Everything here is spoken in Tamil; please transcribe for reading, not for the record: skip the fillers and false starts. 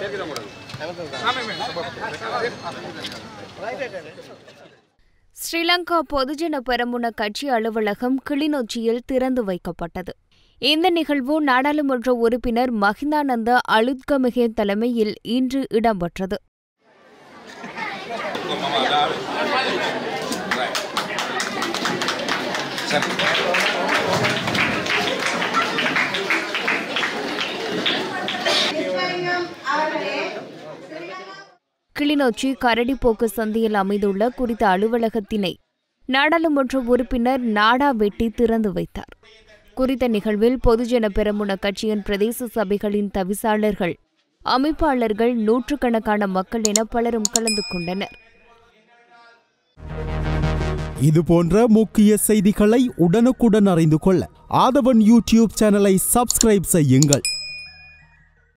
Sri Lanka பொதுஜன பெரமுன கட்சி அலுவலகம் கிளிநொச்சியில் திறந்து வைக்கப்பட்டது. இந்த நிகழ்வு நாடாளுமன்ற உறுப்பினர் மஹிந்தானந்த அலுத்கமிகே தலைமையில் இன்று இடம்பெற்றது. கிளிநொச்சி கரடிப்போக்கு சந்தையில் அமைந்துள்ள குறித்த அலுவலகத்தினை நாடாளுமன்ற உறுப்பினர் நாடா வெட்டி திறந்து வைத்தார். குறித்த நிகழ்வில் பொதுஜன பெரமுன கட்சியின் பிரதேச சபைகளின் தவிசாளர்கள், அமைப்பாளர்கள், நூற்றுக்கணக்கான மக்கள் என பலரும் கலந்து கொண்டனர். இதுபோன்ற முக்கிய செய்திகளை உடனுக்குடன் அறிந்து கொள்ள ஆதவன் யூடியூப் சேனலை சப்ஸ்கிரைப் செய்யுங்கள்.